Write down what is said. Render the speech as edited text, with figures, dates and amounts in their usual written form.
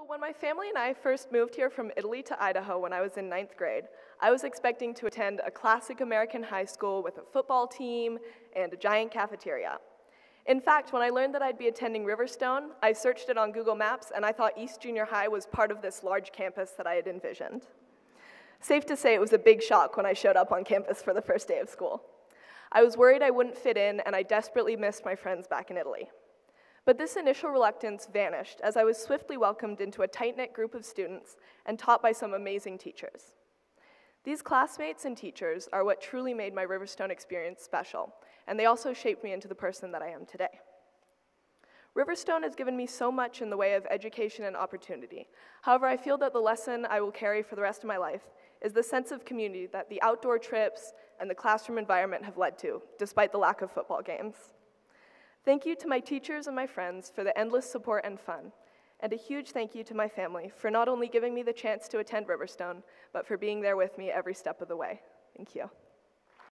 So when my family and I first moved here from Italy to Idaho when I was in ninth grade, I was expecting to attend a classic American high school with a football team and a giant cafeteria. In fact, when I learned that I'd be attending Riverstone, I searched it on Google Maps and I thought East Junior High was part of this large campus that I had envisioned. Safe to say it was a big shock when I showed up on campus for the first day of school. I was worried I wouldn't fit in and I desperately missed my friends back in Italy. But this initial reluctance vanished as I was swiftly welcomed into a tight-knit group of students and taught by some amazing teachers. These classmates and teachers are what truly made my Riverstone experience special, and they also shaped me into the person that I am today. Riverstone has given me so much in the way of education and opportunity. However, I feel that the lesson I will carry for the rest of my life is the sense of community that the outdoor trips and the classroom environment have led to, despite the lack of football games. Thank you to my teachers and my friends for the endless support and fun, and a huge thank you to my family for not only giving me the chance to attend Riverstone, but for being there with me every step of the way. Thank you.